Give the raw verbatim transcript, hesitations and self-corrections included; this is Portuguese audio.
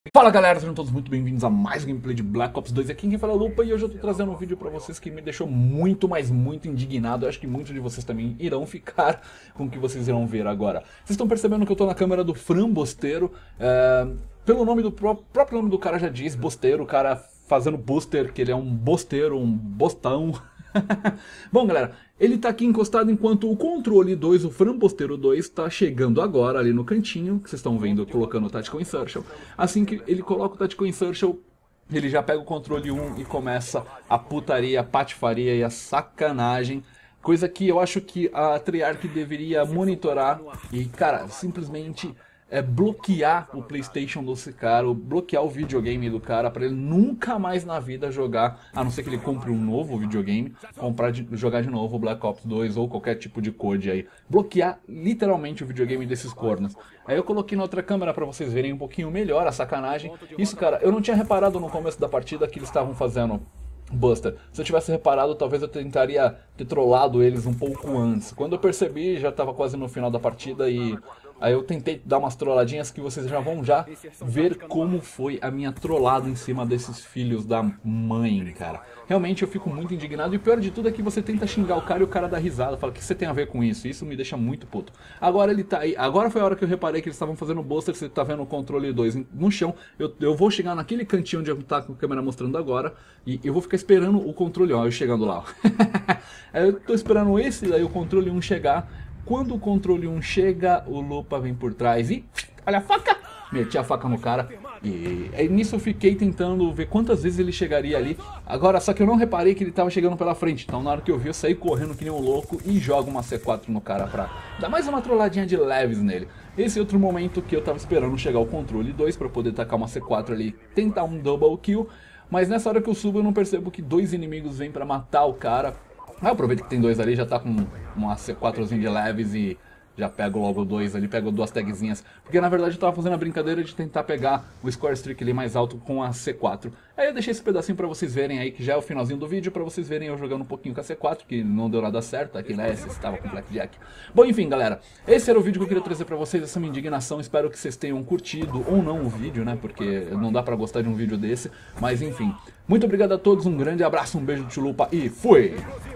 Fala galera, sejam todos muito bem-vindos a mais um gameplay de Black Ops dois. Aqui quem fala é o Lupa e hoje eu tô trazendo um vídeo pra vocês que me deixou muito, mas muito indignado. Eu acho que muitos de vocês também irão ficar com o que vocês irão ver agora. Vocês estão percebendo que eu tô na câmera do Fran Bosteiro. É... Pelo nome do pró próprio nome do cara já diz, Bosteiro, o cara fazendo booster, que ele é um bosteiro, um bostão. Bom galera, ele tá aqui encostado enquanto o controle dois, o Fran Bosteiro dois, tá chegando agora ali no cantinho, que vocês estão vendo colocando o Tactical Insertion. Assim que ele coloca o Tactical Insertion, ele já pega o controle um e começa a putaria, a patifaria e a sacanagem. Coisa que eu acho que a Treyarch deveria monitorar e, cara, simplesmente... é bloquear o PlayStation desse cara, ou bloquear o videogame do cara pra ele nunca mais na vida jogar, a não ser que ele compre um novo videogame, comprar de, jogar de novo o Black Ops dois ou qualquer tipo de code aí. Bloquear literalmente o videogame desses cornos. Aí eu coloquei na outra câmera pra vocês verem um pouquinho melhor a sacanagem. Isso, cara, eu não tinha reparado no começo da partida que eles estavam fazendo Buster. Se eu tivesse reparado, talvez eu tentaria ter trollado eles um pouco antes. Quando eu percebi, já estava quase no final da partida e... aí eu tentei dar umas trolladinhas que vocês já vão já ver como foi a minha trollada em cima desses filhos da mãe, cara. Realmente eu fico muito indignado e o pior de tudo é que você tenta xingar o cara e o cara dá risada, fala, o que você tem a ver com isso? Isso me deixa muito puto. Agora ele tá aí, agora foi a hora que eu reparei que eles estavam fazendo Buster, você tá vendo o controle dois no chão. Eu, eu vou chegar naquele cantinho onde eu tá com a câmera mostrando agora e eu vou ficar esperando o controle, ó, eu chegando lá. Aí eu tô esperando esse, daí o controle um chegar. Quando o controle um chega, o Lupa vem por trás e... olha a faca! Meti a faca no cara. E aí, nisso eu fiquei tentando ver quantas vezes ele chegaria ali. Agora, só que eu não reparei que ele tava chegando pela frente. Então na hora que eu vi, eu saí correndo que nem um louco e jogo uma C quatro no cara pra dar mais uma trolladinha de leves nele. Esse é outro momento que eu tava esperando chegar o controle dois pra poder tacar uma C quatro ali e tentar um double kill. Mas nessa hora que eu subo eu não percebo que dois inimigos vêm pra matar o cara. Aí eu aproveito que tem dois ali, já tá com uma C quatrozinha de leves e já pego logo dois ali, pego duas tagzinhas. Porque na verdade eu tava fazendo a brincadeira de tentar pegar o score streak ali mais alto com a C quatro. Aí eu deixei esse pedacinho pra vocês verem aí, que já é o finalzinho do vídeo, pra vocês verem eu jogando um pouquinho com a C quatro, que não deu nada certo, aqui na S estava com Blackjack. Bom, enfim galera, esse era o vídeo que eu queria trazer pra vocês, essa minha indignação. Espero que vocês tenham curtido ou não o vídeo, né, porque não dá pra gostar de um vídeo desse. Mas enfim, muito obrigado a todos, um grande abraço, um beijo de chulupa e fui!